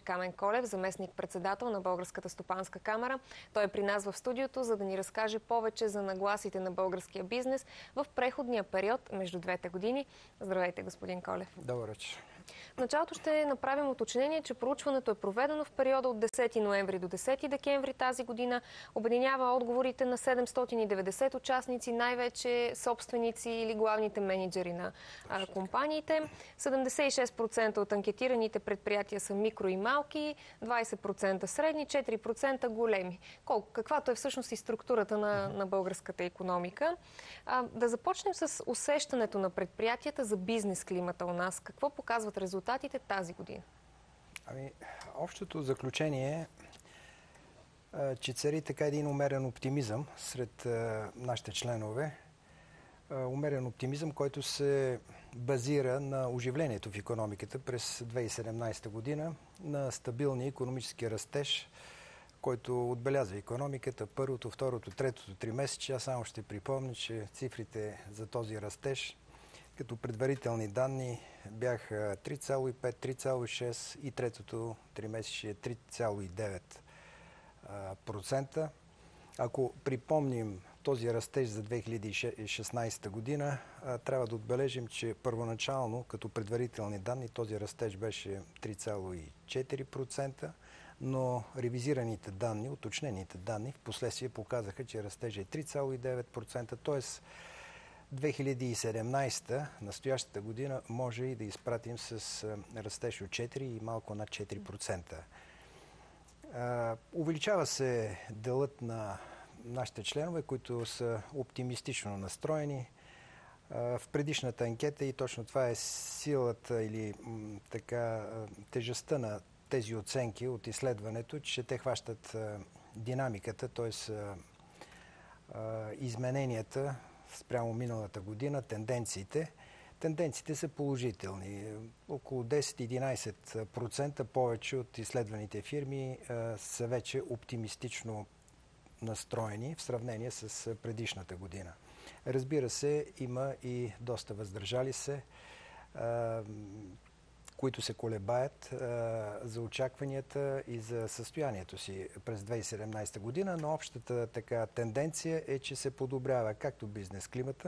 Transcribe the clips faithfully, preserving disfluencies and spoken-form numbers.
Камен Колев, заместник-председател на Българската стопанска камара. Той е при нас в студиото, за да ни разкаже повече за нагласите на българския бизнес в преходния период между двете години. Здравейте, господин Колев. Добър вечер. В началото ще направим уточнение, че проучването е проведено в периода от десети ноември до десети декември тази година. Обединява отговорите на седемстотин и деветдесет участници, най-вече собственици или главните мениджъри на а, компаниите. седемдесет и шест процента от анкетираните предприятия са микро и малки, двадесет процента средни, четири процента големи. Колко, каквато е всъщност и структурата на, на българската икономика. А, да започнем с усещането на предприятията за бизнес климата у нас. Какво показват резултатите тази година? Ами, общото заключение е, че цари така един умерен оптимизъм сред е, нашите членове. Е, умерен оптимизъм, който се базира на оживлението в икономиката през две хиляди и седемнадесета година, на стабилния икономически растеж, който отбелязва икономиката. Първото, второто, третото тримесечие. Аз само ще припомня, че цифрите за този растеж като предварителни данни бяха три цяло и пет, три цяло и шест и третото тримесечие три цяло и девет процента. Ако припомним този растеж за две хиляди и шестнадесета година, трябва да отбележим, че първоначално като предварителни данни този растеж беше три цяло и четири процента, но ревизираните данни, уточнените данни в последствие показаха, че растежът е три цяло и девет процента, т.е. две хиляди и седемнадесета, настоящата година, може и да изпратим с растеж от четири и малко над четири процента. Увеличава се делът на нашите членове, които са оптимистично настроени. В предишната анкета, и точно това е силата или така тежестта на тези оценки от изследването, че те хващат динамиката, т.е. измененията спрямо миналата година, тенденциите. Тенденциите са положителни. Около десет до единадесет процента повече от изследваните фирми а, са вече оптимистично настроени в сравнение с предишната година. Разбира се, има и доста въздържали се, а, които се колебаят а, за очакванията и за състоянието си през две хиляди и седемнадесета година, но общата така тенденция е, че се подобрява както бизнес климата,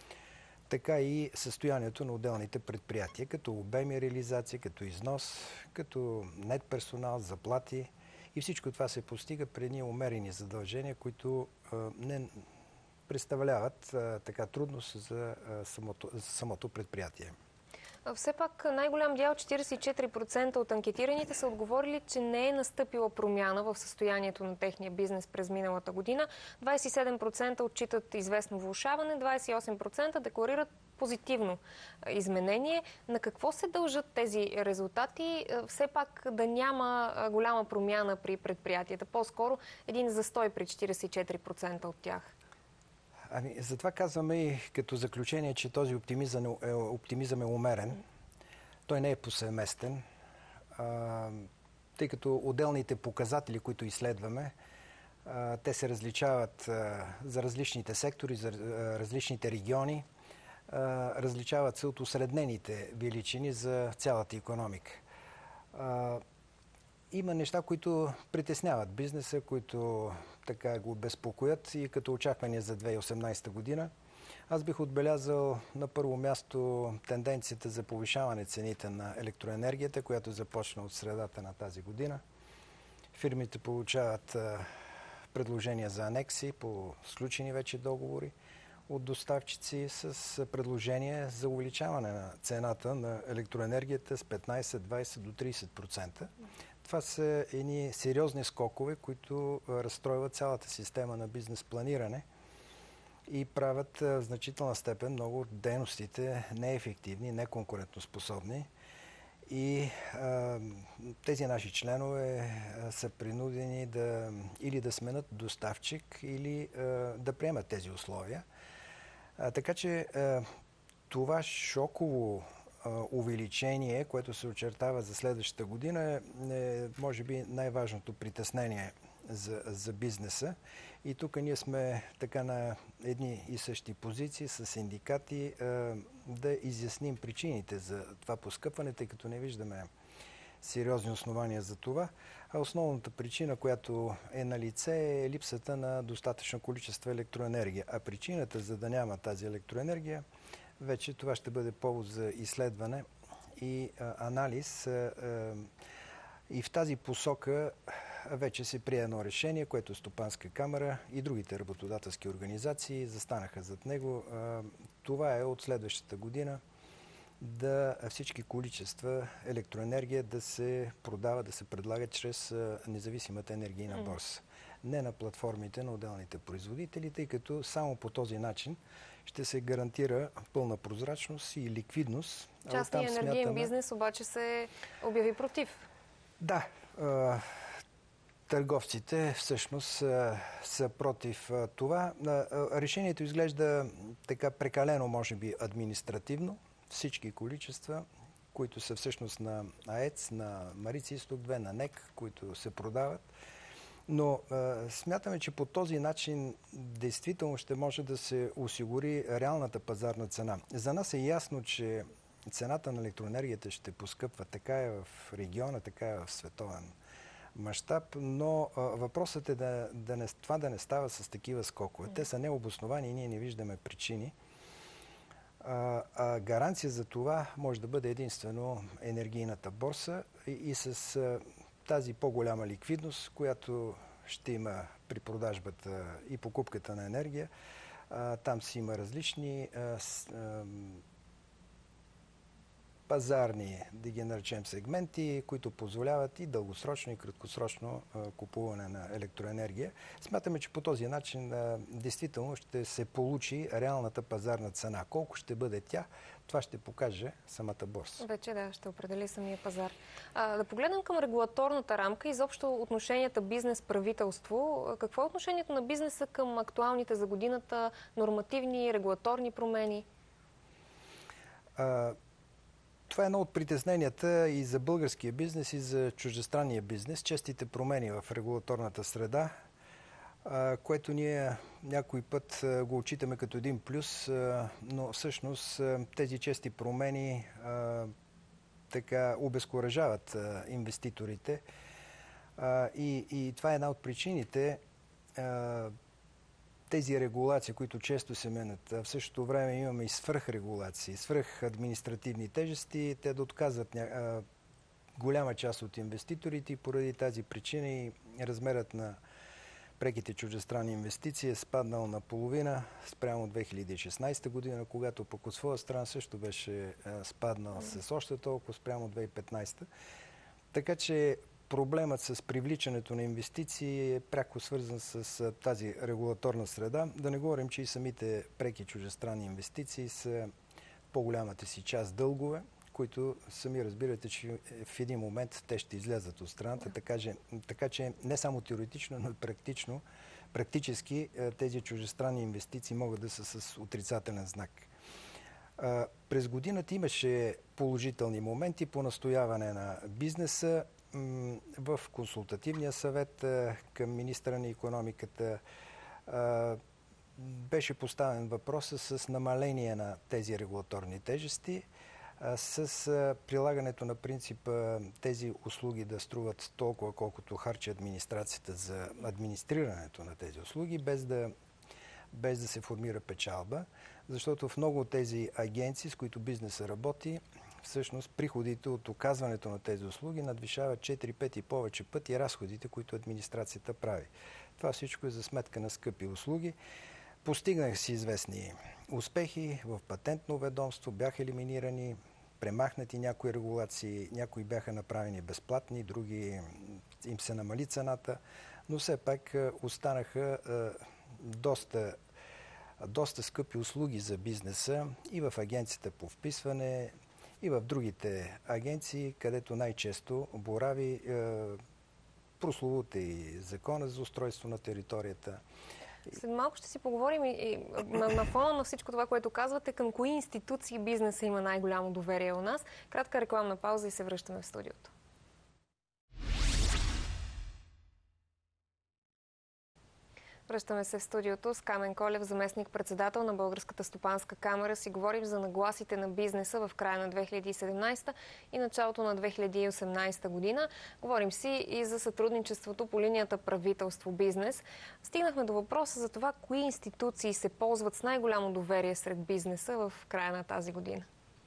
така и състоянието на отделните предприятия, като обеми реализация, като износ, като нет персонал, заплати. И всичко това се постига при едни умерени задължения, които а, не представляват а, така трудност за, а, самото, за самото предприятие. Все пак най-голям дял, четиридесет и четири процента от анкетираните са отговорили, че не е настъпила промяна в състоянието на техния бизнес през миналата година. двадесет и седем процента отчитат известно влошаване, двадесет и осем процента декларират позитивно изменение. На какво се дължат тези резултати? Все пак да няма голяма промяна при предприятията. По-скоро един застой при четиридесет и четири процента от тях. Ами, затова казваме и като заключение, че този оптимизъм е, оптимизъм е умерен. Той не е повсеместен, а, тъй като отделните показатели, които изследваме, а, те се различават а, за различните сектори, за а, различните региони, а, различават се от осреднените величини за цялата икономика. А, Има неща, които притесняват бизнеса, които така го безпокоят и като очаквания за две хиляди и осемнадесета година. Аз бих отбелязал на първо място тенденцията за повишаване цените на електроенергията, която започна от средата на тази година. Фирмите получават предложения за анекси по сключени вече договори от доставчици с предложение за увеличаване на цената на електроенергията с петнадесет, двадесет до тридесет процента. Това са едни сериозни скокове, които разстройват цялата система на бизнес планиране и правят в значителна степен много от дейностите неефективни, неконкурентоспособни. И а, тези наши членове а, са принудени да или да сменят доставчик, или а, да приемат тези условия. А, така че а, това шоково увеличение, което се очертава за следващата година, е може би най-важното притеснение за, за бизнеса. И тук ние сме така на едни и същи позиции с синдикати да изясним причините за това поскъпване, тъй като не виждаме сериозни основания за това. А основната причина, която е на лице, е липсата на достатъчно количество електроенергия. А причината, за да няма тази електроенергия, вече това ще бъде повод за изследване и а, анализ. А, а, и в тази посока вече се прие едно решение, което Стопанска камара и другите работодателски организации застанаха зад него. А, това е от следващата година да всички количества електроенергия да се продават, да се предлагат чрез независимата енергийна борса. Не на платформите на отделните производители, тъй като само по този начин ще се гарантира пълна прозрачност и ликвидност. Частният енергиен смятаме... бизнес обаче се обяви против. Да. Търговците всъщност са против това. Решението изглежда така прекалено, може би, административно. Всички количества, които са всъщност на АЕЦ, на Марица изток две, на НЕК, които се продават. Но а, смятаме, че по този начин действително ще може да се осигури реалната пазарна цена. За нас е ясно, че цената на електроенергията ще поскъпва. Така е в региона, така е в световен мащаб, но а, въпросът е да, да не, това да не става с такива скокове. Те са необосновани и ние не виждаме причини. А, а гаранция за това може да бъде единствено енергийната борса и, и с а, тази по-голяма ликвидност, която ще има при продажбата и покупката на енергия. А, там си има различни а, с, а, пазарни, да ги наречем, сегменти, които позволяват и дългосрочно и краткосрочно а, купуване на електроенергия. Смятаме, че по този начин а, действително ще се получи реалната пазарна цена. Колко ще бъде тя, това ще покаже самата борса. Вече да, ще определи самия пазар. А, да погледнем към регулаторната рамка, изобщо отношенията бизнес-правителство. Какво е отношението на бизнеса към актуалните за годината нормативни, регулаторни промени? А, Това е едно от притесненията и за българския бизнес, и за чуждестранния бизнес. Честите промени в регулаторната среда, което ние някой път го отчитаме като един плюс, но всъщност тези чести промени така обезкуражават инвеститорите. И, и това е една от причините тези регулации, които често се менят. В същото време имаме и свръхрегулации, свръхадминистративни тежести, те да отказват ня... голяма част от инвеститорите и поради тази причина и размерът на преките чуждестранни инвестиции е спаднал на половина спрямо две хиляди и шестнадесета година, когато пък от своя страна също беше спаднал с още толкова спрямо две хиляди и петнадесета. Така че проблемът с привличането на инвестиции е пряко свързан с тази регулаторна среда. Да не говорим, че и самите преки чуждестранни инвестиции са по-голямата си част дългове, които сами разбирате, че в един момент те ще излязат от страната. Така, така че не само теоретично, но и практично, практически тези чуждестранни инвестиции могат да са с отрицателен знак. През годината имаше положителни моменти по настояване на бизнеса. В консултативния съвет към министъра на икономиката беше поставен въпроса с намаление на тези регулаторни тежести, с прилагането на принципа тези услуги да струват толкова, колкото харчи администрацията за администрирането на тези услуги, без да, без да се формира печалба, защото в много от тези агенции, с които бизнеса работи, всъщност приходите от оказването на тези услуги надвишават четири-пет и повече пъти разходите, които администрацията прави. Това всичко е за сметка на скъпи услуги. Постигнах си известни успехи в патентно ведомство, бяха елиминирани, премахнати някои регулации, някои бяха направени безплатни, други им се намали цената, но все пак останаха доста, доста скъпи услуги за бизнеса и в агенцията по вписване, и в другите агенции, където най-често борави е, прословута и закона за устройство на територията. След малко ще си поговорим и, и на, на фона на всичко това, което казвате, към кои институции бизнеса има най-голямо доверие у нас. Кратка рекламна пауза и се връщаме в студиото. Връщаме се в студиото с Камен Колев, заместник-председател на Българската стопанска камара. Си говорим за нагласите на бизнеса в края на две хиляди и седемнадесета и началото на две хиляди и осемнадесета година. Говорим си и за сътрудничеството по линията правителство-бизнес. Стигнахме до въпроса за това, кои институции се ползват с най-голямо доверие сред бизнеса в края на тази година.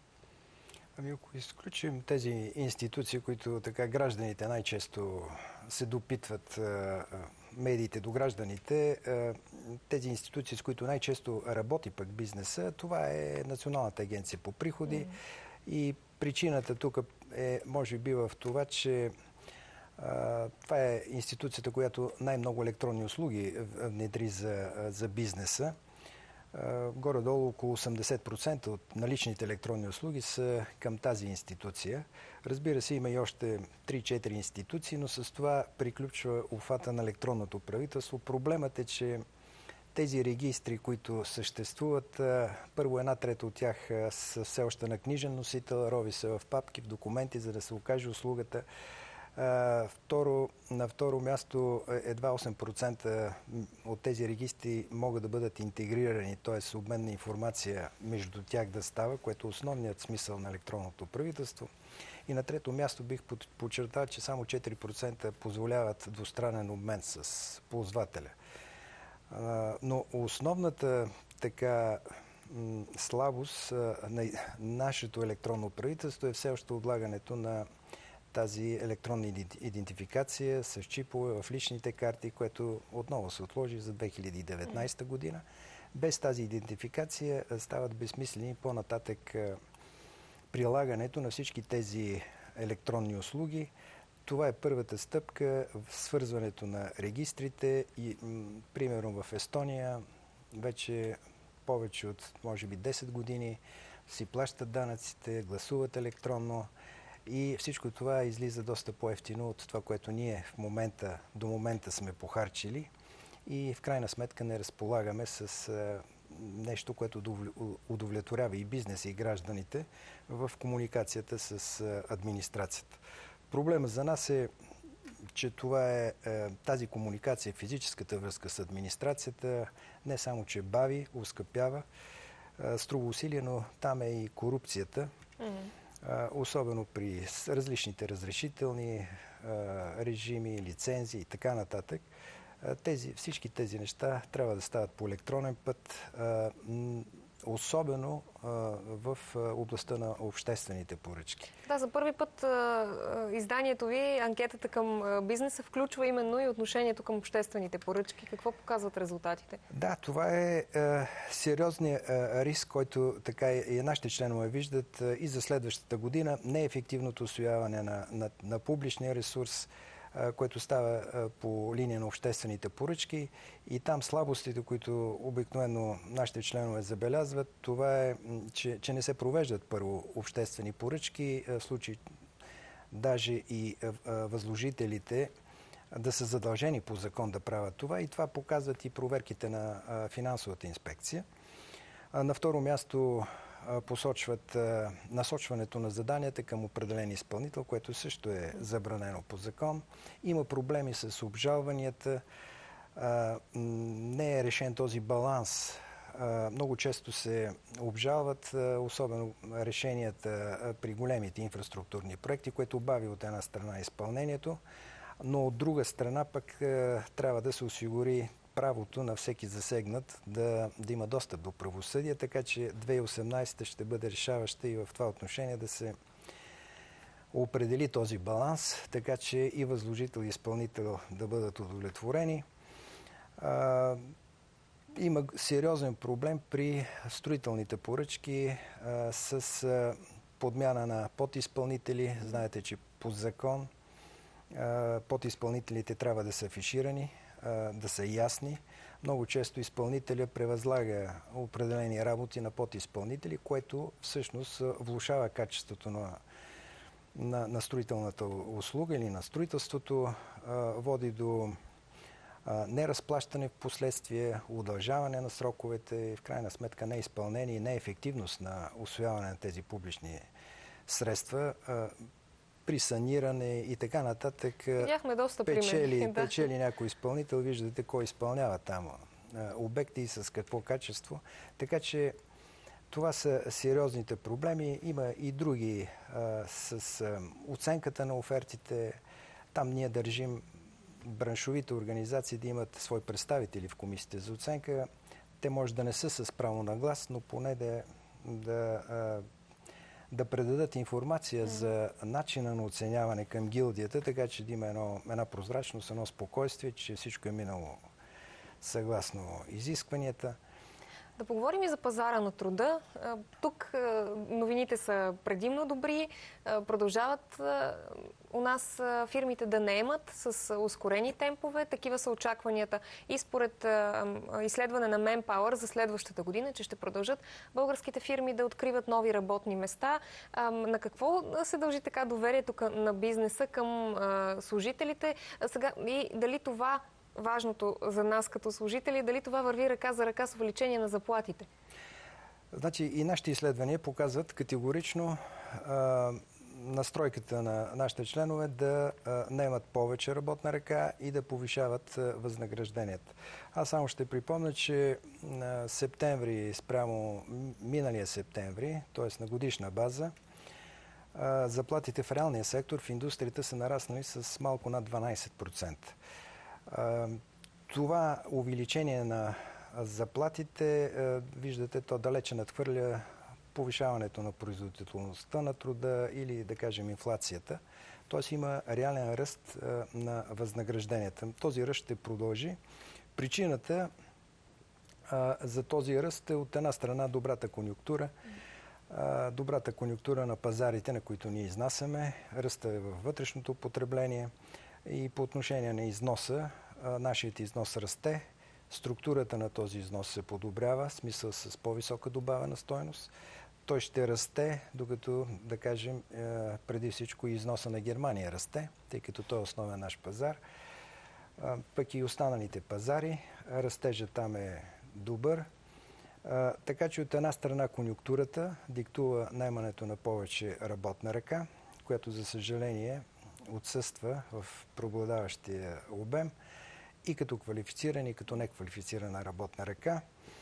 Ами ако изключим тези институции, които така гражданите най-често се допитват, медиите до гражданите, тези институции, с които най-често работи пък бизнеса, това е Националната агенция по приходи. Mm. И причината тук е, може би, в това, че а, това е институцията, която най-много електронни услуги внедри за, за бизнеса. Горе-долу около осемдесет процента от наличните електронни услуги са към тази институция. Разбира се, има и още три-четири институции, но с това приключва обхвата на електронното правителство. Проблемът е, че тези регистри, които съществуват, първо една трета от тях са все още на книжен носител, рови се в папки, в документи, за да се окаже услугата. Uh, второ, на второ място едва осем процента от тези регистри могат да бъдат интегрирани, т.е. обмен на информация между тях да става, което е основният смисъл на електронното правителство. И на трето място бих подчертал, че само четири процента позволяват двустранен обмен с ползвателя. Uh, но основната така слабост uh, на нашето електронно правителство е все още отлагането на тази електронна идентификация с чипове в личните карти, което отново се отложи за две хиляди и деветнадесета година. Без тази идентификация стават безсмислени по-нататък прилагането на всички тези електронни услуги. Това е първата стъпка в свързването на регистрите и примерно в Естония вече повече от може би десет години си плащат данъците, гласуват електронно. И всичко това излиза доста по-евтино от това, което ние в момента, до момента сме похарчили и в крайна сметка не разполагаме с а, нещо, което удовлетворява и бизнеса, и гражданите в комуникацията с а, администрацията. Проблемът за нас е, че това е а, тази комуникация, физическата връзка с администрацията, не само, че бави, ускъпява, а, струва усилия, но там е и корупцията. Mm-hmm. Особено при различните разрешителни режими, лицензии и така нататък. Тези, всички тези неща трябва да стават по електронен път, особено в областта на обществените поръчки. Да, за първи път изданието ви, анкетата към бизнеса, включва именно и отношението към обществените поръчки. Какво показват резултатите? Да, това е сериозният риск, който така и нашите членове виждат и за следващата година. Неефективното усвояване на, на, на публичния ресурс, което става по линия на обществените поръчки, и там слабостите, които обикновено нашите членове забелязват, това е, че, че не се провеждат първо обществени поръчки, в случай даже и възложителите да са задължени по закон да правят това, и това показват и проверките на финансовата инспекция. На второ място посочват насочването на заданията към определен изпълнител, което също е забранено по закон. Има проблеми с обжалванията. Не е решен този баланс. Много често се обжалват, особено решенията при големите инфраструктурни проекти, което бави от една страна изпълнението, но от друга страна пък трябва да се осигури правото на всеки засегнат да, да има достъп до правосъдие, така че две хиляди и осемнадесета ще бъде решаваща и в това отношение да се определи този баланс, така че и възложител и изпълнител да бъдат удовлетворени. А, има сериозен проблем при строителните поръчки а, с а, подмяна на подизпълнители. Знаете, че по закон а, подизпълнителите трябва да са афиширани, да са ясни. Много често изпълнителя превъзлага определени работи на подизпълнители, което всъщност влошава качеството на, на, на строителната услуга или на строителството, води до неразплащане в последствие, удължаване на сроковете и в крайна сметка неизпълнение и неефективност на усвояване на тези публични средства. при саниране и така нататък. Видяхме доста печели, примери. печели някой изпълнител, виждате кой изпълнява там обекти и с какво качество. Така че това са сериозните проблеми. Има и други а, с а, оценката на офертите. Там ние държим браншовите организации да имат свои представители в комисиите за оценка. Те може да не са с право на глас, но поне да, да, а, да предадат информация mm. за начина на оценяване към гилдията, така че да има едно, една прозрачност, едно спокойствие, че всичко е минало съгласно изискванията. Да поговорим и за пазара на труда. Тук новините са предимно добри. Продължават у нас фирмите да наемат с ускорени темпове. Такива са очакванията и според изследване на Manpower за следващата година, че ще продължат българските фирми да откриват нови работни места. На какво се дължи така доверието на бизнеса към служителите? Сега, и дали това важното за нас като служители, дали това върви ръка за ръка с увеличение на заплатите? Значи и нашите изследвания показват категорично а, настройката на нашите членове да а, наемат повече работна ръка и да повишават а, възнагражденията. Аз само ще припомня, че а, септември спрямо миналия септември, т.е. на годишна база, а, заплатите в реалния сектор, в индустрията са нараснали с малко над дванадесет процента. Това увеличение на заплатите, виждате, то далече надхвърля повишаването на производителността на труда или, да кажем, инфлацията. Тоест има реален ръст на възнагражденията. Този ръст ще продължи. Причината за този ръст е от една страна добрата конюнктура. Добрата конюнктура на пазарите, на които ние изнасяме. Ръста е във вътрешното потребление. И по отношение на износа, нашият износ расте, структурата на този износ се подобрява, в смисъл с по-висока добавена стойност. Той ще расте, докато, да кажем, преди всичко износа на Германия расте, тъй като той е основен наш пазар. Пък и останалите пазари, растежът там е добър. Така че от една страна конюнктурата диктува наемането на повече работна ръка, която за съжаление отсъства в преобладаващия обем и като квалифицирана, и като неквалифицирана работна ръка.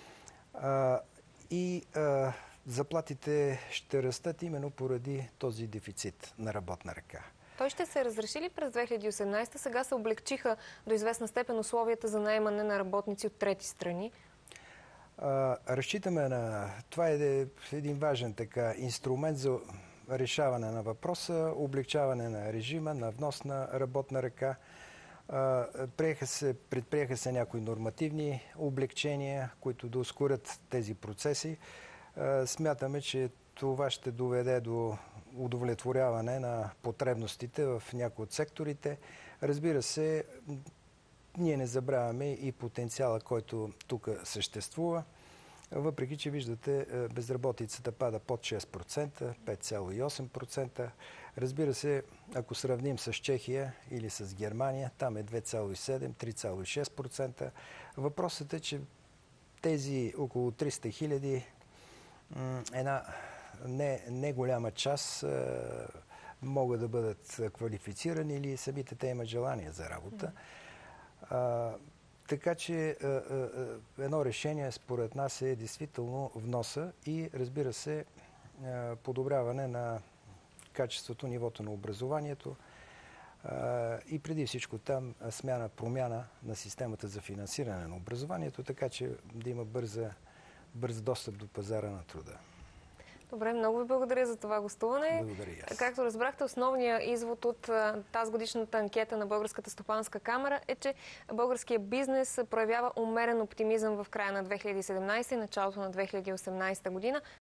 А, и а, заплатите ще растат именно поради този дефицит на работна ръка. Той ще се разреши ли през две хиляди и осемнадесета? Сега се облегчиха до известна степен условията за наемане на работници от трети страни. А, разчитаме на... Това е един важен така инструмент за решаване на въпроса, облегчаване на режима, на внос на работна ръка. Приеха се, предприеха се някои нормативни облегчения, които да ускорят тези процеси. Смятаме, че това ще доведе до удовлетворяване на потребностите в някои от секторите. Разбира се, ние не забравяме и потенциала, който тук съществува. Въпреки че виждате, безработицата пада под шест процента, пет цяло и осем процента. Разбира се, ако сравним с Чехия или с Германия, там е две цяло и седем, три цяло и шест процента. Въпросът е, че тези около триста хиляди, една не, не голяма част могат да бъдат квалифицирани или самите те имат желание за работа. Така че едно решение според нас е действително вноса и, разбира се, подобряване на качеството, нивото на образованието и преди всичко там смяна, промяна на системата за финансиране на образованието, така че да има бърза, бърз достъп до пазара на труда. Добре, много ви благодаря за това гостуване. Благодаря и аз. Както разбрахте, основният извод от тази годишната анкета на Българската стопанска камара е, че българският бизнес проявява умерен оптимизъм в края на две хиляди и седемнадесета и началото на две хиляди и осемнадесета година.